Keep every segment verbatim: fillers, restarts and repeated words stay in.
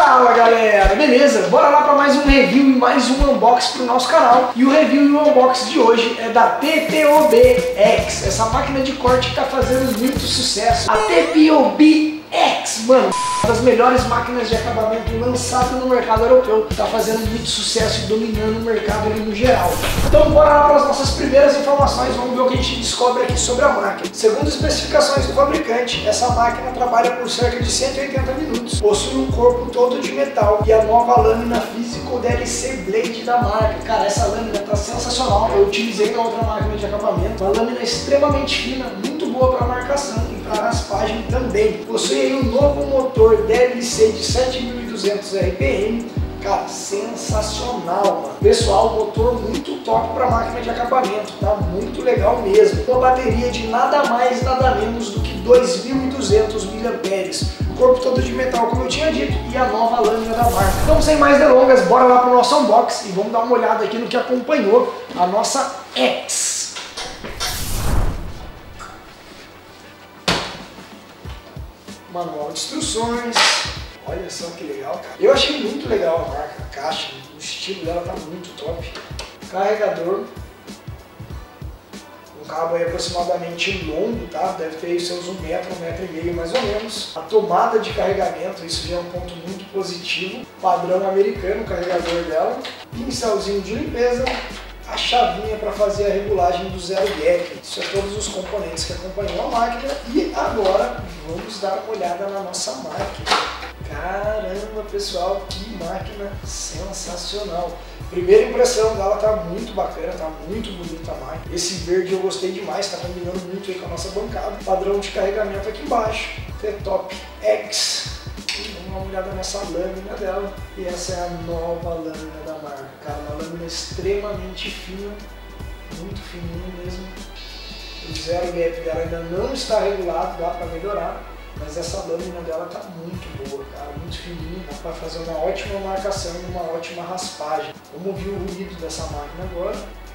Fala galera, beleza? Bora lá para mais um review e mais um unboxing pro nosso canal. E o review e o unboxing de hoje é da T P O B X, essa máquina de corte que tá fazendo muito sucesso. A T P O B X, mano, uma das melhores máquinas de acabamento lançadas no mercado europeu, tá fazendo muito sucesso e dominando o mercado ali no geral. Então bora lá para as nossas primeiras informações, vamos ver o que a gente descobre aqui sobre a máquina. Segundo especificações do fabricante, essa máquina trabalha por cerca de cento e oitenta minutos, possui um corpo todo de metal e a nova lâmina Physical D L C Blade da marca. Cara, essa lâmina tá sensacional, eu utilizei na outra máquina de acabamento, uma lâmina extremamente fina, muito boa para marcação e para raspagem também. Possui aí um novo motor D L C de sete mil e duzentos R P M, cara, sensacional, mano. Pessoal, motor muito top para máquina de acabamento, tá muito legal mesmo. Uma bateria de nada mais, nada menos do que dois mil e duzentos miliamperes. O corpo todo de metal, como eu tinha dito, e a nova lâmina da marca. Então, sem mais delongas, bora lá pro nosso unboxing e vamos dar uma olhada aqui no que acompanhou a nossa X. Manual de instruções, olha só que legal, cara. Eu achei muito legal a marca, a caixa, o estilo dela tá muito top. Carregador, um cabo aí aproximadamente longo, tá? Deve ter aí seus um metro, um metro e meio mais ou menos. A tomada de carregamento, isso já é um ponto muito positivo. Padrão americano, o carregador dela. Pincelzinho de limpeza. A chavinha para fazer a regulagem do zero gap. Isso é todos os componentes que acompanham a máquina. E agora vamos dar uma olhada na nossa máquina. Caramba, pessoal, que máquina sensacional. Primeira impressão dela tá muito bacana, tá muito bonita a máquina. Esse verde eu gostei demais, tá combinando muito aí com a nossa bancada. Padrão de carregamento aqui embaixo. T-Top X. E vamos dar uma olhada nessa lâmina dela. E essa é a nova lâmina da marca. Cara, uma lâmina extremamente fina, muito fininha mesmo. O zero gap dela ainda não está regulado, dá para melhorar. Mas essa lâmina dela tá muito boa, cara, muito fininha. Dá para fazer uma ótima marcação e uma ótima raspagem. Vamos ouvir o ruído dessa máquina agora.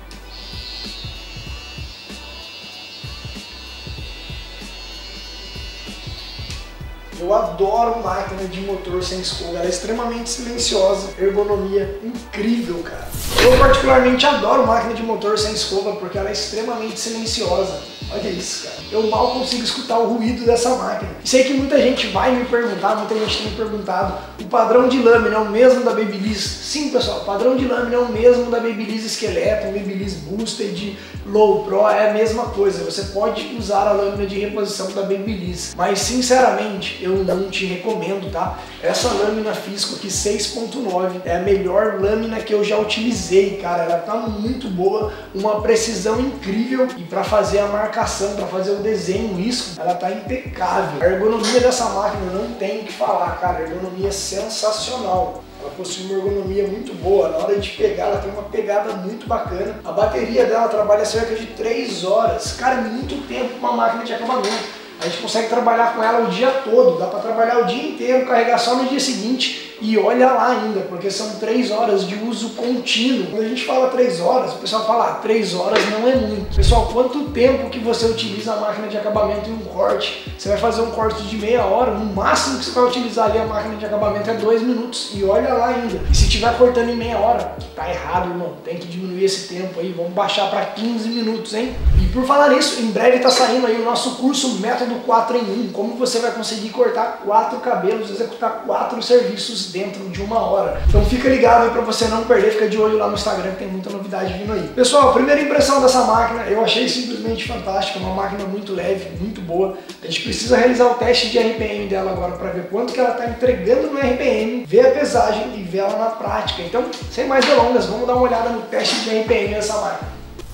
Eu adoro máquina de motor sem escova, ela é extremamente silenciosa, ergonomia incrível, cara. Eu particularmente adoro máquina de motor sem escova porque ela é extremamente silenciosa. Olha isso, cara. Eu mal consigo escutar o ruído dessa máquina. Sei que muita gente vai me perguntar, muita gente tem me perguntado, o padrão de lâmina é o mesmo da Babyliss? Sim, pessoal, o padrão de lâmina é o mesmo da Babyliss Skeleton, Babyliss Boosted, Low Pro, é a mesma coisa. Você pode usar a lâmina de reposição da Babyliss, mas sinceramente eu não te recomendo, tá? Essa lâmina Physical aqui seis ponto nove é a melhor lâmina que eu já utilizei, cara. Ela tá muito boa, uma precisão incrível e para fazer a marcação, para fazer o desenho, o risco, ela tá impecável. A ergonomia dessa máquina não tem o que falar, cara. A ergonomia é sensacional. Ela possui uma ergonomia muito boa, na hora de pegar ela tem uma pegada muito bacana. A bateria dela trabalha cerca de três horas, cara, é muito tempo para uma máquina de acabamento. A gente consegue trabalhar com ela o dia todo, dá para trabalhar o dia inteiro, carregar só no dia seguinte e olha lá ainda, porque são três horas de uso contínuo. Quando a gente fala três horas, o pessoal fala, ah, três horas não é muito. Pessoal, quanto tempo que você utiliza a máquina de acabamento em um corte? Você vai fazer um corte de meia hora, no máximo que você vai utilizar ali a máquina de acabamento é dois minutos e olha lá ainda. E se estiver cortando em meia hora, tá errado, irmão, tem que diminuir esse tempo aí, vamos baixar para quinze minutos, hein? E por falar nisso, em breve tá saindo aí o nosso curso Método quatro em um, como você vai conseguir cortar quatro cabelos, executar quatro serviços dentro de uma hora. Então fica ligado aí para você não perder, fica de olho lá no Instagram que tem muita novidade vindo aí. Pessoal, primeira impressão dessa máquina, eu achei simplesmente fantástica, uma máquina muito leve, muito boa. A gente precisa realizar o teste de R P M dela agora para ver quanto que ela está entregando no R P M, ver a pesagem e ver ela na prática. Então, sem mais delongas, vamos dar uma olhada no teste de R P M dessa máquina.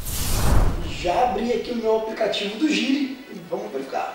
Já abri aqui o meu aplicativo do Gire e vamos verificar.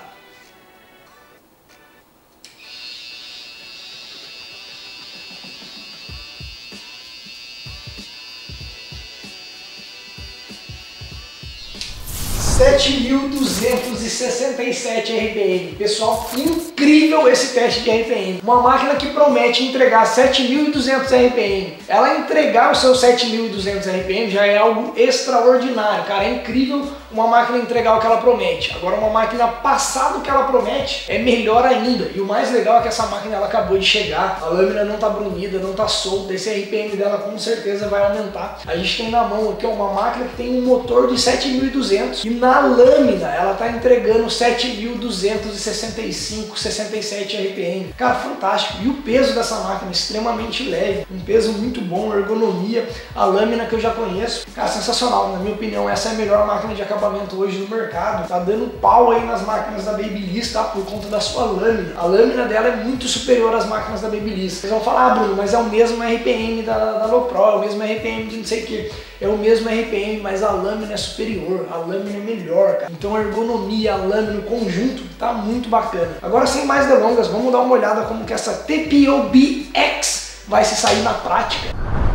sete mil duzentos e sessenta e sete R P M. Pessoal, incrível esse teste de R P M. Uma máquina que promete entregar sete mil e duzentos R P M. Ela entregar os seus sete mil e duzentos R P M já é algo extraordinário, cara. É incrível uma máquina entregar o que ela promete. Agora, uma máquina passar do que ela promete é melhor ainda. E o mais legal é que essa máquina ela acabou de chegar. A lâmina não tá brunida, não tá solta. Esse R P M dela com certeza vai aumentar. A gente tem na mão aqui uma máquina que tem um motor de sete mil e duzentos e na lâmina ela tá entregando sete mil duzentos e sessenta e cinco, sessenta e sete R P M. Cara, fantástico. E o peso dessa máquina extremamente leve, um peso muito bom, ergonomia, a lâmina que eu já conheço. Cara, sensacional. Na minha opinião, essa é a melhor máquina de acabamento hoje no mercado. Tá dando pau aí nas máquinas da Babyliss, tá? Por conta da sua lâmina. A lâmina dela é muito superior às máquinas da Babyliss. Vocês vão falar, ah, Bruno, mas é o mesmo R P M da, da Lowpro, é o mesmo R P M de não sei o que. É o mesmo R P M, mas a lâmina é superior, a lâmina é melhor, cara. Então a ergonomia, a lâmina, o conjunto tá muito bacana. Agora, sem mais delongas, vamos dar uma olhada como que essa T P O B X vai se sair na prática.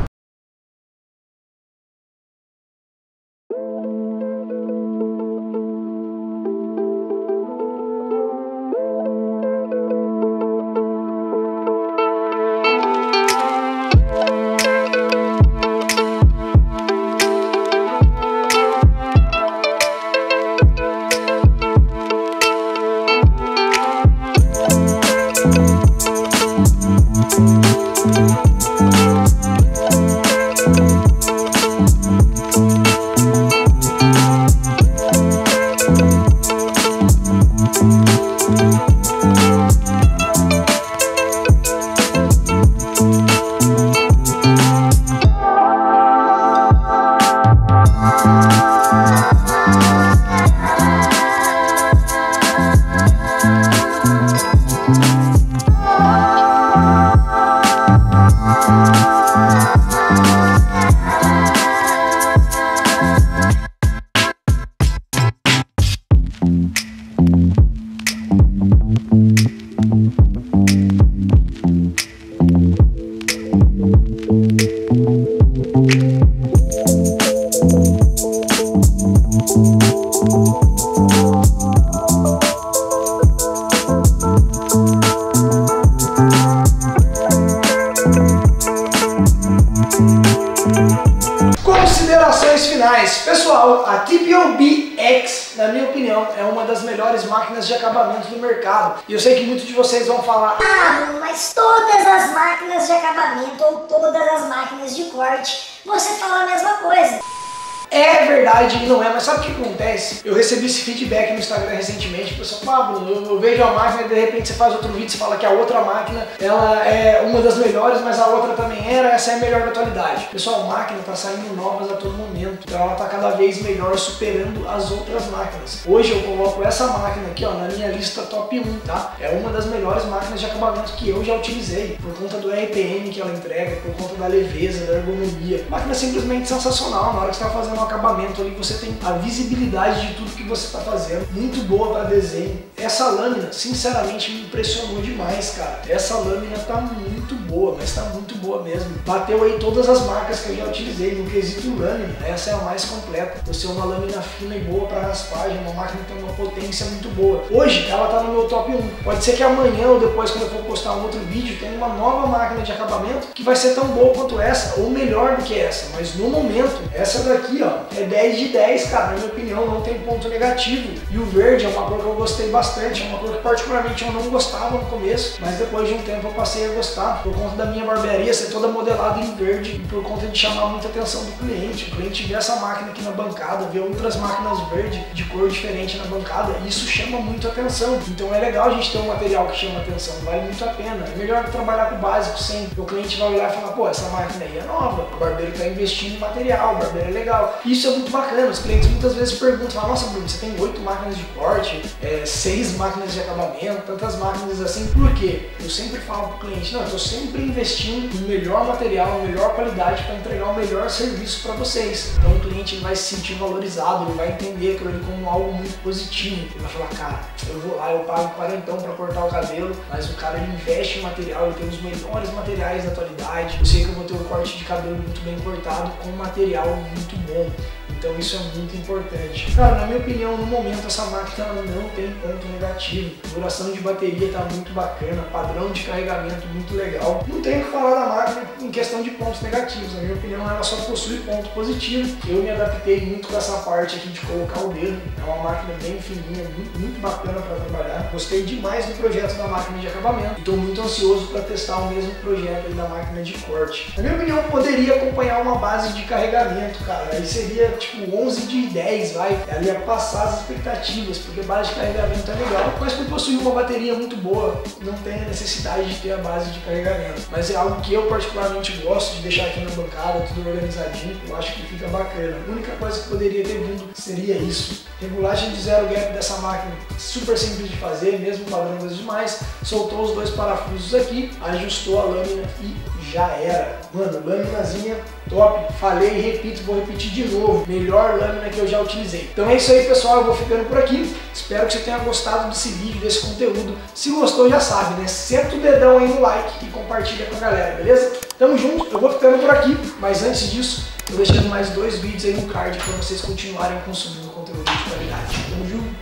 Considerações finais. Pessoal, a T P O B X, na minha opinião, é uma das melhores máquinas de acabamento do mercado. E eu sei que muitos de vocês vão falar, ah, mas todas as máquinas de acabamento ou todas as máquinas de corte, você fala a mesma coisa. é verdade e não é, mas sabe o que acontece? Eu recebi esse feedback no Instagram recentemente, o pessoal fala, ah, Bruno, eu, eu vejo a máquina e de repente você faz outro vídeo, você fala que a outra máquina, ela é uma das melhores, mas a outra também era, essa é a melhor da atualidade. Pessoal, a máquina tá saindo novas a todo momento, então ela tá cada vez melhor, superando as outras máquinas. Hoje eu coloco essa máquina aqui, ó, na minha lista top um, tá? É uma das melhores máquinas de acabamento que eu já utilizei, por conta do R P M que ela entrega, por conta da leveza, da ergonomia. A máquina é simplesmente sensacional, na hora que você tá fazendo um acabamento ali, você tem a visibilidade de tudo que você está fazendo, muito boa para desenho. Essa lâmina, sinceramente, me impressionou demais, cara. Essa lâmina tá muito boa, mas tá muito boa mesmo. Bateu aí todas as marcas que eu já utilizei no quesito lâmina, essa é a mais completa. Você é uma lâmina fina e boa para raspagem, uma máquina que tem uma potência muito boa. Hoje, ela tá no meu top um. Pode ser que amanhã ou depois, quando eu for postar um outro vídeo, tenha uma nova máquina de acabamento que vai ser tão boa quanto essa, ou melhor do que essa. Mas no momento, essa daqui, ó, é dez de dez, cara, na minha opinião, não tem ponto negativo. E o verde é uma cor que eu gostei bastante, é uma cor que particularmente eu não gostava no começo, mas depois de um tempo eu passei a gostar, por conta da minha barbearia ser toda modelada em verde e por conta de chamar muita atenção do cliente. O cliente vê essa máquina aqui na bancada, vê outras máquinas verde de cor diferente na bancada, e isso chama muito atenção. Então é legal a gente ter um material que chama atenção, vale muito a pena. É melhor trabalhar com o básico sempre. O cliente vai olhar e falar, pô, essa máquina aí é nova, o barbeiro está investindo em material, o barbeiro é legal. Isso é muito bacana. Os clientes muitas vezes perguntam, falam, nossa, Bruno, você tem oito máquinas de corte, é, seis máquinas de acabamento, tantas máquinas assim. Por quê? Eu sempre falo pro cliente, não, eu tô sempre investindo no melhor material, na melhor qualidade para entregar o melhor serviço para vocês. Então o cliente vai se sentir valorizado, ele vai entender aquilo ali como algo muito positivo. Ele vai falar, cara, eu vou lá, eu pago quarentão para cortar o cabelo, mas o cara ele investe em material, ele tem os melhores materiais da atualidade. Eu sei que eu vou ter um corte de cabelo muito bem cortado com um material muito bom. Então isso é muito importante. Cara, na minha opinião, no momento essa máquina não tem ponto negativo. A duração de bateria tá muito bacana, padrão de carregamento muito legal. Não tenho o que falar da máquina em questão de pontos negativos. Na minha opinião, ela só possui ponto positivo. Eu me adaptei muito com essa parte aqui de colocar o dedo. É uma máquina bem fininha, muito, muito bacana para trabalhar. Gostei demais do projeto da máquina de acabamento. Estou muito ansioso para testar o mesmo projeto aí da máquina de corte. Na minha opinião, poderia acompanhar uma base de carregamento, cara. Aí seria tipo onze de dez, vai. Ela ia passar as expectativas, porque base de carregamento é legal, mas por possuir uma bateria muito boa, não tem a necessidade de ter a base de carregamento. Mas é algo que eu particularmente gosto de deixar aqui na bancada, tudo organizadinho, eu acho que fica bacana. A única coisa que poderia ter vindo seria isso. Regulagem de zero gap dessa máquina, super simples de fazer, mesmo padrão das demais. Soltou os dois parafusos aqui, ajustou a lâmina e já era. Mano, lâminazinha top. Falei e repito, vou repetir de novo. Melhor lâmina que eu já utilizei. Então é isso aí, pessoal. Eu vou ficando por aqui. Espero que você tenha gostado desse vídeo, desse conteúdo. Se gostou, já sabe, né? Senta o dedão aí no like e compartilha com a galera, beleza? Tamo junto. Eu vou ficando por aqui. Mas antes disso, eu deixando mais dois vídeos aí no card para vocês continuarem consumindo conteúdo de qualidade.